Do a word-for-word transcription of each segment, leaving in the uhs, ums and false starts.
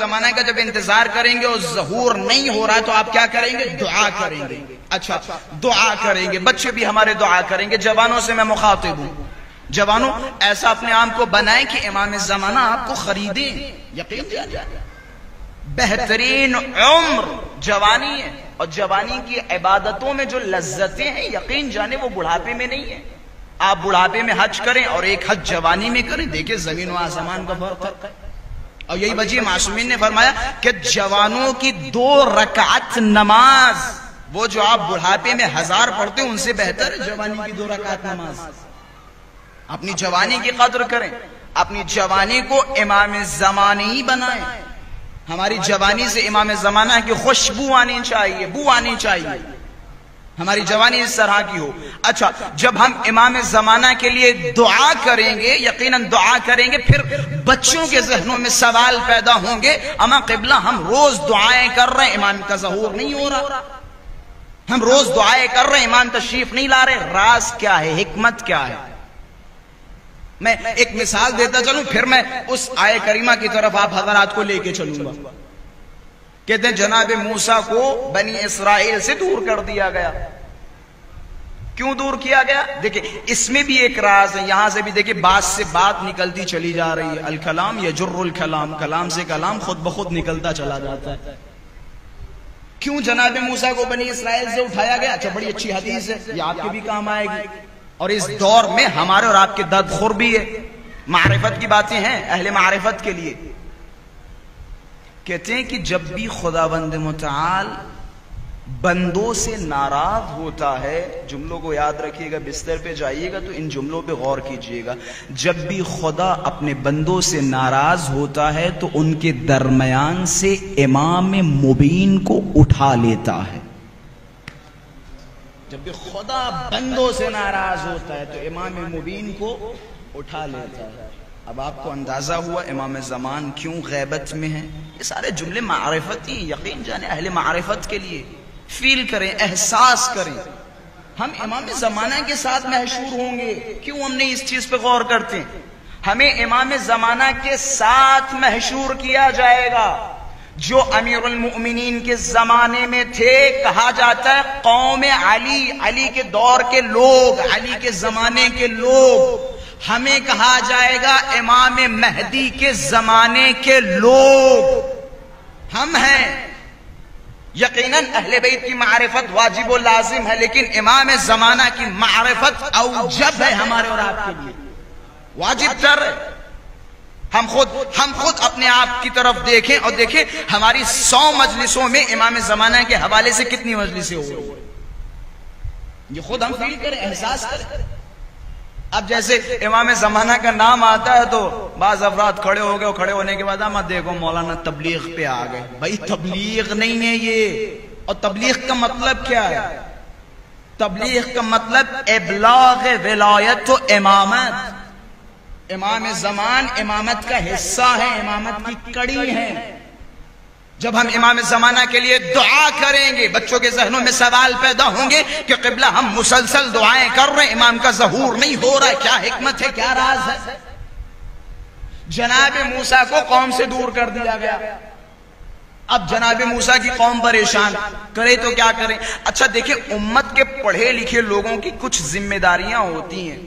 زمانہ کا جب انتظار کریں گے اور ظہور نہیں ہو رہا تو آپ کیا کریں گے؟ دعا کریں گے. اچھا دعا کریں گے, بچے بھی ہمارے دعا کریں گے. جوانوں سے میں مخاطب ہوں, جوانوں ایسا اپنے آپ کو بنائیں کہ امام زمانہ آپ کو خریدیں. یقین جانے بہترین عمر جوانی ہے, اور جوانی کی عبادتوں میں جو لذتیں ہیں یقین جانے وہ بڑھاپے میں نہیں ہے. آپ بڑھاپے میں حج کریں اور ایک حج جوانی میں کریں, دیکھیں زمین و آسمان کا فرق ہے. اور یہی وجہ معصومین نے فرمایا کہ جوانوں کی دو رکعت نماز, وہ جو آپ بڑھاپے میں ہزار پڑھتے ہیں ان سے بہتر ہے جوانی کی دو رکعت نماز. اپنی جوانی کی قدر کریں, اپنی جوانی کو امام زمانی بنائیں. ہماری جوانی سے امام زمانہ کی خوشبو آنی چاہیے, بو آنی چاہیے, ہماری جوانی اس طرح کی ہو. اچھا جب ہم امام زمانہ کے لیے دعا کریں گے, یقیناً دعا کریں گے, پھر بچوں کے ذہنوں میں سوال پیدا ہوں گے, اما قبلہ ہم روز دعائیں کر رہے ہیں, امام کا ظہور نہیں ہو رہا. ہم روز دعائیں کر رہے ہیں, امام تشریف نہیں لا رہے. راز کیا ہے, حکمت کیا ہے؟ میں ایک مثال دیتا چلوں, پھر میں اس آیے کریمہ کی طرف آپ حضرات کو لے کے چلوں گا. کہتے ہیں جناب موسیٰ کو بنی اسرائیل سے دور کر دیا گیا. کیوں دور کیا گیا؟ دیکھیں اس میں بھی ایک راز ہے. یہاں سے بھی دیکھیں بات سے بات نکلتی چلی جا رہی ہے. الکلام یجر الکلام, کلام سے کلام خود بخود نکلتا چلا جاتا ہے. کیوں جناب موسیٰ کو بنی اسرائیل سے اٹھایا گیا؟ اچھا بڑی اچھی حدیث ہے, یہ آپ کے بھی کام آئے گی, اور اس دور میں ہمارے اور آپ کے درد خور بھی ہے. معرفت کی باتیں ہیں اہل معرفت کے لیے. کہتے ہیں کہ جب بھی خداوند متعال بندوں سے ناراض ہوتا ہے, جملوں کو یاد رکھیے گا, بستر پہ جائیے گا تو ان جملوں پہ غور کیجئے گا. جب بھی خدا اپنے بندوں سے ناراض ہوتا ہے تو ان کے درمیان سے امام مبین کو اٹھا لیتا ہے. جب بھی خدا بندوں سے ناراض ہوتا ہے تو امام مبین کو اٹھا لیتا ہے. اب آپ کو اندازہ ہوا امام زمان کیوں غیبت میں ہیں. یہ سارے جملے معرفتی, یقین جانے اہل معرفت کے لیے. فیل کریں, احساس کریں. ہم امام زمانہ کے ساتھ محشور ہوں گے, کیوں ہم نہیں اس چیز پہ غور کرتے ہیں؟ ہمیں امام زمانہ کے ساتھ محشور کیا جائے گا. جو امیر المؤمنین کے زمانے میں تھے, کہا جاتا ہے قوم علی, علی کے دور کے لوگ, علی کے زمانے کے لوگ. ہمیں کہا جائے گا امام مہدی کے زمانے کے لوگ ہم ہیں. یقیناً اہل بیت کی معرفت واجب و لازم ہے, لیکن امام زمانہ کی معرفت اوجب ہے ہمارے اور آپ کے لیے, واجب تر ہے. ہم خود ہم خود اپنے آپ کی طرف دیکھیں اور دیکھیں ہماری سو مجلسوں میں امام زمانہ کے حوالے سے کتنی مجلسیں ہو رہی ہیں. یہ خود ہم فیل کریں, احساس کریں. اب جیسے امام زمانہ کا نام آتا ہے تو بعض افراد کھڑے ہو گئے, اور کھڑے ہونے کے بعد ہم دیکھو مولانا تبلیغ پہ آ گئے. بھائی تبلیغ نہیں ہے یہ. اور تبلیغ کا مطلب کیا ہے؟ تبلیغ کا مطلب ابلاغ ولایت و امامت. امام زمان امامت کا حصہ ہے, امامت کی کڑی ہے. جب ہم امام زمانہ کے لیے دعا کریں گے, بچوں کے ذہنوں میں سوال پیدا ہوں گے کہ قبلہ ہم مسلسل دعائیں کر رہے ہیں, امام کا ظہور نہیں ہو رہا ہے, کیا حکمت ہے, کیا راز ہے؟ جناب موسیٰ کو قوم سے دور کر دیا گیا. اب جناب موسیٰ کی قوم پریشان, کرے تو کیا کریں؟ اچھا دیکھیں امت کے پڑھے لکھے لوگوں کی کچھ ذمہ داریاں ہوتی ہیں.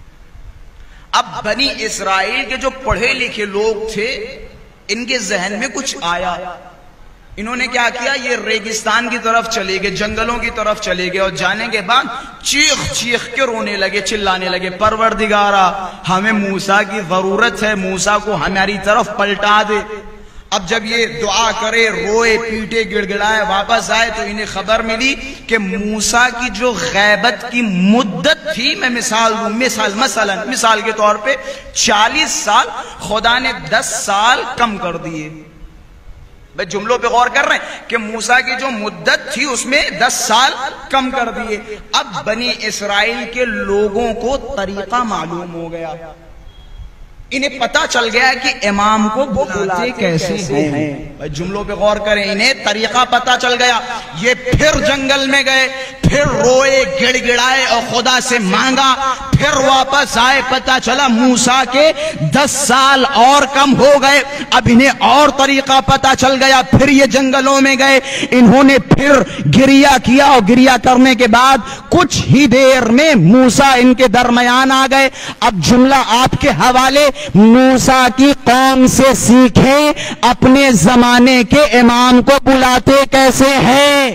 اب بنی اسرائیل کے جو پڑھے لکھے لوگ تھے, ان کے ذہن میں کچھ آیا. انہوں نے کیا کیا, یہ ریگستان کی طرف چلے گئے, جنگلوں کی طرف چلے گئے, اور جانے کے بعد چیخ چیخ کے رونے لگے, چلانے لگے, پروردگارا ہمیں موسیٰ کی ضرورت ہے, موسیٰ کو ہماری طرف پلٹا دے. اب جب یہ دعا کرے, روئے, پیٹے, گڑ گڑائے, واپس آئے تو انہیں خبر ملی کہ موسیٰ کی جو غیبت کی مدت تھی, میں مثال دوں, مثال مثلا مثال کے طور پہ چالیس سال, خدا نے دس سال کم کر دیے. بھئی جملوں پہ غور کر رہے ہیں کہ موسیٰ کی جو مدت تھی اس میں دس سال کم کر دیے. اب بنی اسرائیل کے لوگوں کو طریقہ معلوم ہو گیا, انہیں پتا چل گیا کہ امام کو بلاتے کیسے ہیں. جملوں پہ غور کریں, انہیں طریقہ پتا چل گیا. یہ پھر جنگل میں گئے, پھر روئے گڑ گڑائے اور خدا سے مانگا، پھر واپس آئے، پتہ چلا موسیٰ کے دس سال اور کم ہو گئے، اب انہیں اور طریقہ پتہ چل گیا، پھر یہ جنگلوں میں گئے، انہوں نے پھر گریا کیا اور گریا کرنے کے بعد کچھ ہی دیر میں موسیٰ ان کے درمیان آ گئے۔ اب جملہ آپ کے حوالے، موسیٰ کی قوم سے سیکھیں اپنے زمانے کے امام کو بلاتے کیسے ہیں،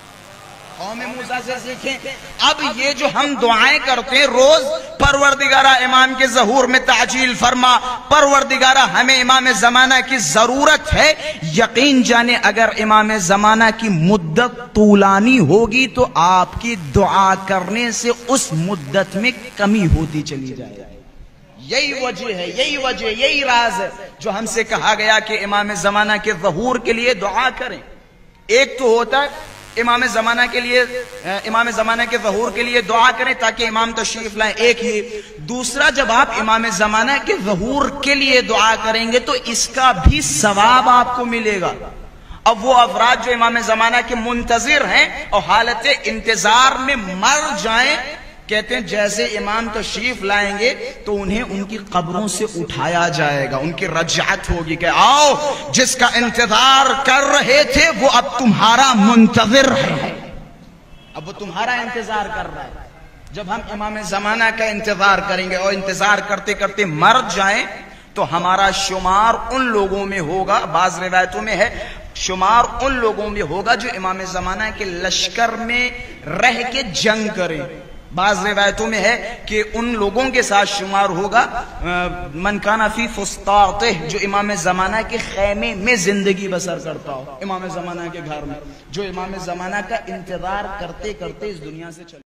قوم موسیٰ سے سیکھیں۔ اب یہ جو ہم دعائیں کرتے ہیں روز، پروردگارہ امام کے ظہور میں تعجیل فرما، پروردگارہ ہمیں امام زمانہ کی ضرورت ہے، یقین جانے اگر امام زمانہ کی مدت طولانی ہوگی تو آپ کی دعا کرنے سے اس مدت میں کمی ہوتی چلی جائے گی۔ یہی وجہ ہے، یہی وجہ، یہی راز ہے جو ہم سے کہا گیا کہ امام زمانہ کے ظہور کے لیے دعا کریں۔ ایک تو ہوتا ہے امام زمانہ کے لیے، امام زمانہ کے ظہور کے لیے دعا کریں تاکہ امام تشریف لائیں، ایک یہ۔ دوسرا، جب آپ امام زمانہ کے ظہور کے لیے دعا کریں گے تو اس کا بھی ثواب آپ کو ملے گا۔ اب وہ افراد جو امام زمانہ کے منتظر ہیں اور حالت انتظار میں مر جائیں، کہتے ہیں جیسے امام تشریف لائیں گے تو انہیں ان کی قبروں سے اٹھایا جائے گا، ان کی رجعت ہوگی کہ آؤ جس کا انتظار کر رہے تھے وہ اب تمہارا منتظر ہے، اب وہ تمہارا انتظار کر رہا ہے۔ جب ہم امام زمانہ کا انتظار کریں گے اور انتظار کرتے کرتے مر جائیں تو ہمارا شمار ان لوگوں میں ہوگا، بعض روایتوں میں ہے شمار ان لوگوں میں ہوگا جو امام زمانہ کے لشکر میں رہ کے جنگ کریں، بعض روایتوں میں ہے کہ ان لوگوں کے ساتھ شمار ہوگا من کان فی فسطاطہ، جو امام زمانہ کے خیمے میں زندگی بسر کرتا ہو، امام زمانہ کے گھر میں، جو امام زمانہ کا انتظار کرتے کرتے اس دنیا سے چلے۔